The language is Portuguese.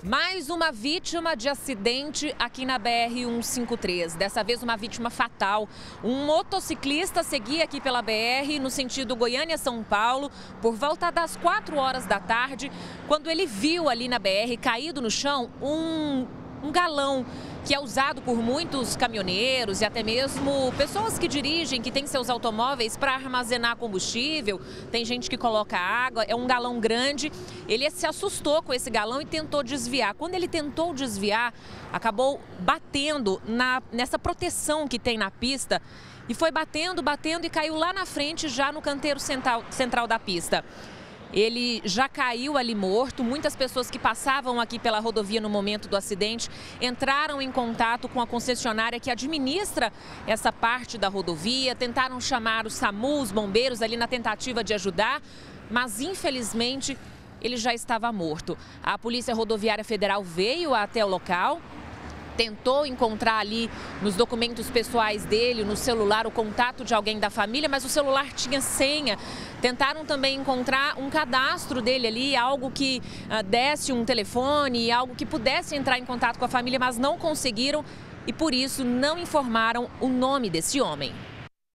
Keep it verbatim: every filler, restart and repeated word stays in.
Mais uma vítima de acidente aqui na B R cento e cinquenta e três. Dessa vez uma vítima fatal. Um motociclista seguia aqui pela B R no sentido Goiânia-São Paulo por volta das quatro horas da tarde, quando ele viu ali na B R caído no chão um, um galão que é usado por muitos caminhoneiros e até mesmo pessoas que dirigem, que têm seus automóveis para armazenar combustível. Tem gente que coloca água, é um galão grande. Ele se assustou com esse galão e tentou desviar. Quando ele tentou desviar, acabou batendo na, nessa proteção que tem na pista e foi batendo, batendo e caiu lá na frente, já no canteiro central, central da pista. Ele já caiu ali morto. Muitas pessoas que passavam aqui pela rodovia no momento do acidente entraram em contato com a concessionária que administra essa parte da rodovia, tentaram chamar o SAMU, os bombeiros ali na tentativa de ajudar, mas infelizmente ele já estava morto. A Polícia Rodoviária Federal veio até o local, tentou encontrar ali nos documentos pessoais dele, no celular, o contato de alguém da família, mas o celular tinha senha. Tentaram também encontrar um cadastro dele ali, algo que uh, desse um telefone, algo que pudesse entrar em contato com a família, mas não conseguiram e por isso não informaram o nome desse homem.